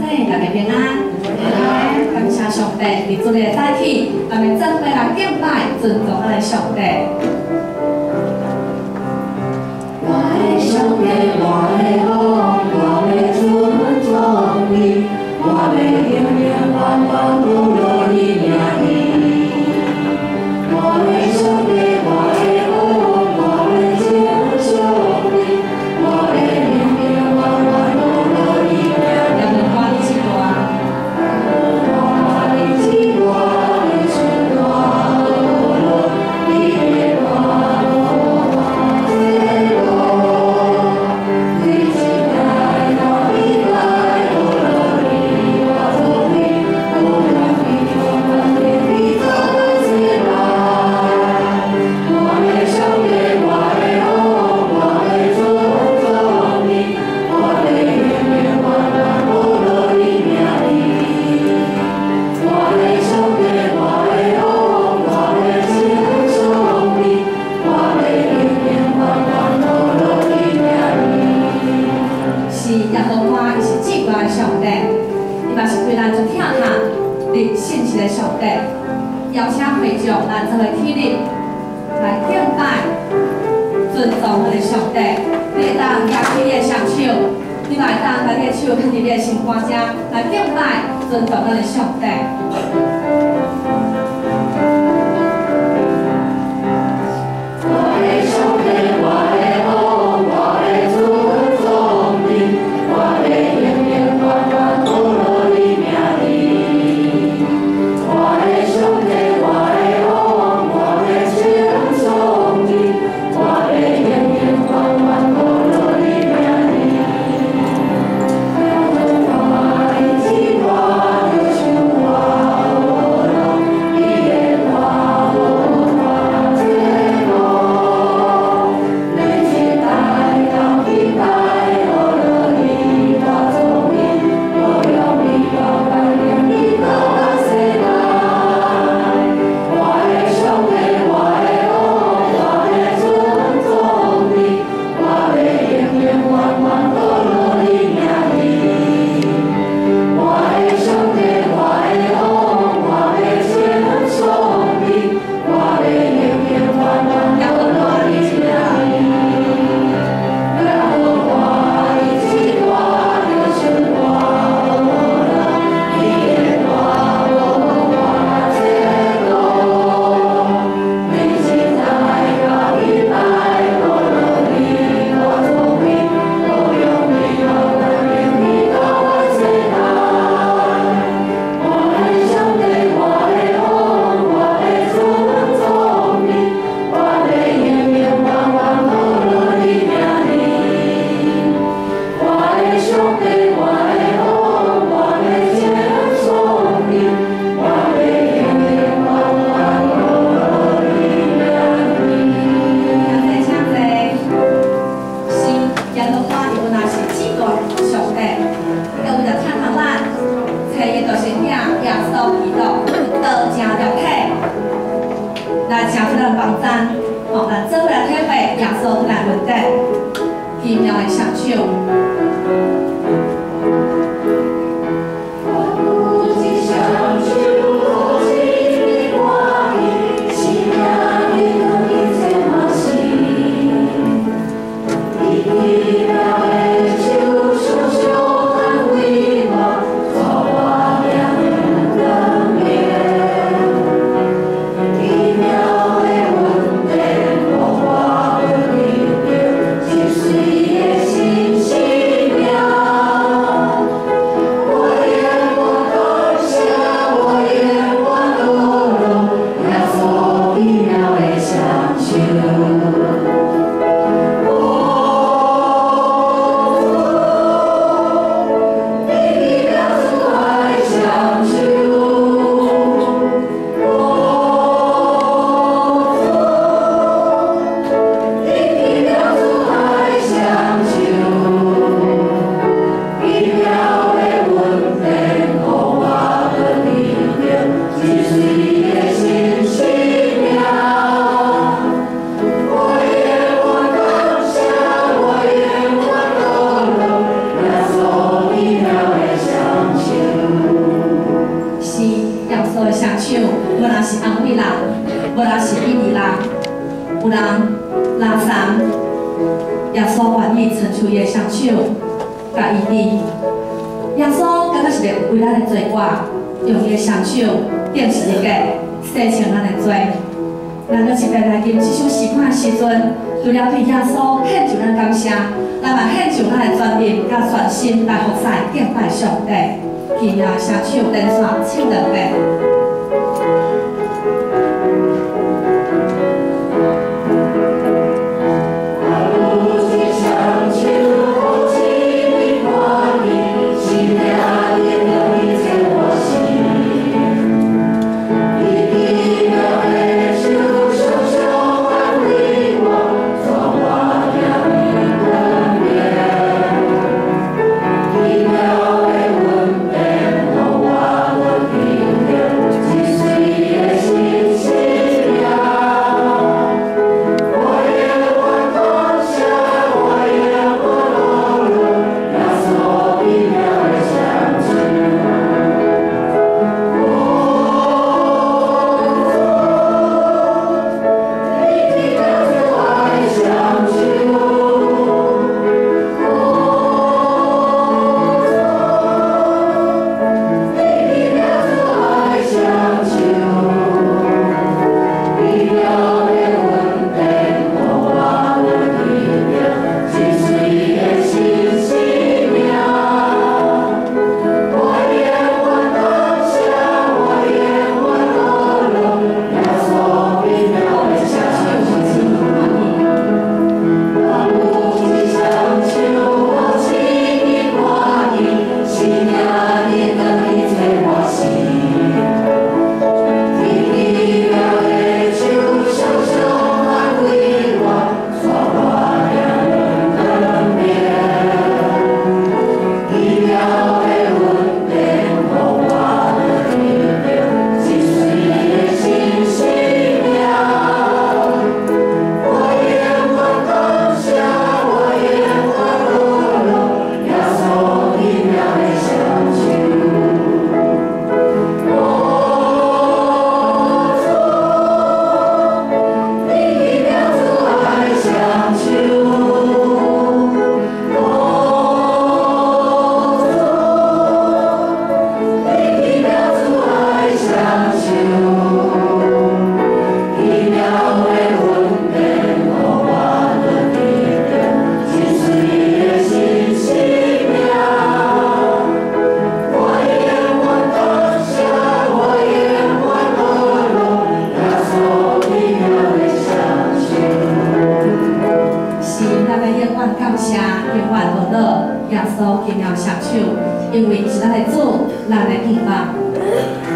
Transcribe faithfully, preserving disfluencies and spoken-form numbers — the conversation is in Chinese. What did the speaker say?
大家平安。感谢上帝，伫主日早起，咱们准备来敬拜、尊重咱的上帝。 我的上帝，我的王，我的尊重你，我的永永远远不落你名里。我的上帝，我的王，我的尊重你，我的永永远远不落你名里。 咱们欢喜歌。 信息的上帝，邀请会众咱做个起立来敬拜、尊重咱的上帝。你会当举起你的双手，你嘛会当把你的手放伫你的心肝遮来敬拜、尊重咱的上帝。 奇妙的享受。 信心。 双手，无人是安慰人，无人是依励人，有人拉伤，耶稣愿意伸出伊的双手，甲伊治。耶稣敢若是要为咱的罪过，用伊的双手顶十字架，洗清咱的罪。咱搁一边来吟这首诗歌的时阵，除了对耶稣献上咱感谢，咱嘛献上咱的全力、甲全心来服侍敬拜上帝。奇妙的双手连续唱两遍。耶稣奇妙双手，因为是咱的主，咱的希望。